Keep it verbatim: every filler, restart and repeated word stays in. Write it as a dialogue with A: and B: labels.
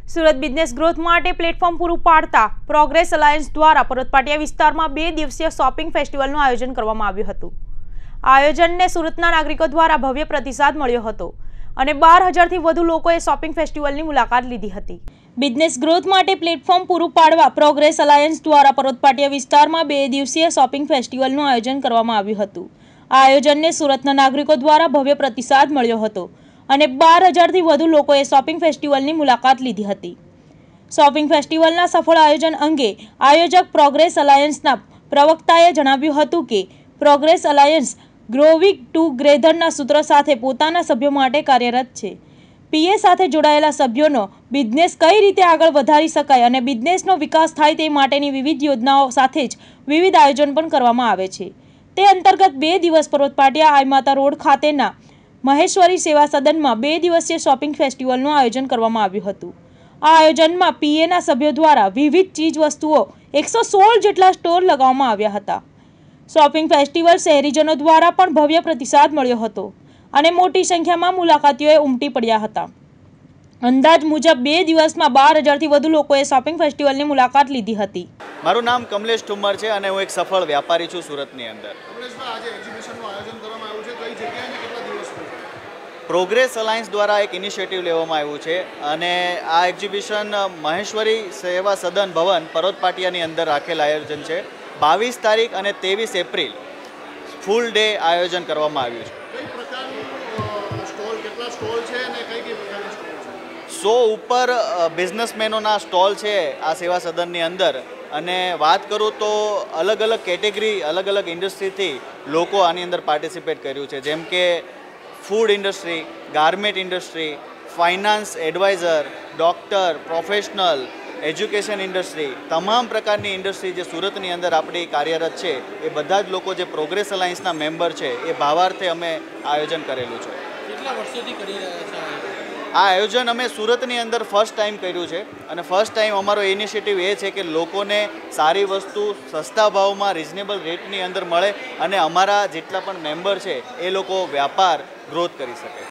A: Surat business growth માટે platform પૂરું પાડતા પ્રોગ્રેસ અલાયન્સ દ્વારા પર્વત પાટિયા વિસ્તારમાં બે દિવસીય શોપિંગ ફેસ્ટિવલનું આયોજન કરવામાં આવ્યું હતું। આ આયોજનને સુરતના નાગરિકો દ્વારા ભવ્ય પ્રતિસાદ મળ્યો હતો અને બાર હજારથી વધુ લોકોએ શોપિંગ ફેસ્ટિવલની મુલાકાત લીધી હતી। બિઝનેસ ગ્રોથ માટે પ્લેટફોર્મ પૂરું પાડવા પ્રોગ્રેસ અલાયન્સ દ્વારા પર્વત પાટિયા વિસ્તારમાં બે દિવસીય શોપિંગ ફેસ્ટિવલનું આયોજન કરવામાં આવ્યું હતું। આ આયોજનને સુરતના નાગરિકો દ્વારા ભવ્ય પ્રતિસાદ મળ્યો હતો અને બાર હજારથી વધુ લોકોએ શોપિંગ ફેસ્ટિવલની મુલાકાત લીધી હતી। શોપિંગ ફેસ્ટિવલના સફળ આયોજન અંગે આયોજક પ્રોગ્રેસ અલાયન્સના પ્રવક્તાએ જણાવ્યું હતું કે પ્રોગ્રેસ અલાયન્સ ગ્રોવિંગ ટુગેધરના સૂત્ર સાથે પોતાના સભ્યો માટે કાર્યરત છે। પીએ સાથે જોડાયેલા સભ્યોનો બિઝનેસ કઈ રીતે આગળ વધારી શકાય અને બિઝનેસનો વિકાસ થાય તે માટેની વિવિધ યોજનાઓ સાથે જ વિવિધ આયોજન પણ કરવામાં આવે છે। તે અંતર્ગત બે દિવસ પર્વત પાટિયા આઈ માતા રોડ ખાતેના મહેશ્વરી સેવા સદનમાં બે દિવસીય શોપિંગ ફેસ્ટિવલનું આયોજન કરવામાં આવ્યું હતું। આ આયોજનમાં પીએના સભ્યો દ્વારા વિવિધ ચીજ વસ્તુઓ એકસો સોળ જેટલા સ્ટોલ લગાવવામાં આવ્યા હતા। શોપિંગ ફેસ્ટિવલ શહેરીજનો દ્વારા પણ ભવ્ય પ્રતિસાદ મળ્યો હતો અને મોટી સંખ્યામાં મુલાકાતીઓએ ઉમટી પડ્યા હતા। અંદાજ મુજબ બે દિવસમાં બાર હજારથી વધુ લોકોએ શોપિંગ ફેસ્ટિવલની મુલાકાત લીધી હતી।
B: મારું નામ કમલેશ ઠુમ્મર છે અને હું એક સફળ વ્યાપારી છું સુરતની અંદર। પ્રોગ્રેસ અલાયન્સ દ્વારા એક ઇનિશિયેટિવ લેવામાં આવ્યું છે અને આ એક્ઝિબિશન મહેશ્વરી સેવા સદન ભવન પર્વત પાટિયાની અંદર રાખેલ આયોજન છે। બાવીસ તારીખ અને ત્રેવીસ એપ્રિલ ફૂલ ડે આયોજન કરવામાં આવ્યું છે। સો ઉપર બિઝનેસમેનોના સ્ટોલ છે આ સેવા સદનની અંદર અને વાત કરું તો અલગ અલગ કેટેગરી અલગ અલગ ઇન્ડસ્ટ્રીથી લોકો આની અંદર પાર્ટિસિપેટ કર્યું છે, જેમ કે food industry, garment industry, finance adviser, doctor, professional, education industry, તમામ પ્રકારની ઇન્ડસ્ટ્રી જે સુરતની અંદર આપણી કાર્યરત છે એ બધા જ લોકો જે પ્રોગ્રેસ અલાયન્સના મેમ્બર છે એ ભાવાર્થે અમે આયોજન કરેલું છે।
C: કેટલા વર્ષોથી કરી રહ્યા છો
B: આ આયોજન અમે સુરતની અંદર ફર્સ્ટ ટાઈમ કર્યું છે અને ફર્સ્ટ ટાઈમ અમારો ઇનિશિયેટિવ એ છે કે લોકોને સારી વસ્તુ સસ્તા ભાવમાં રિઝનેબલ રેટની અંદર મળે અને અમારા જેટલા પણ મેમ્બર છે એ લોકો વ્યાપાર ગ્રોથ કરી શકે।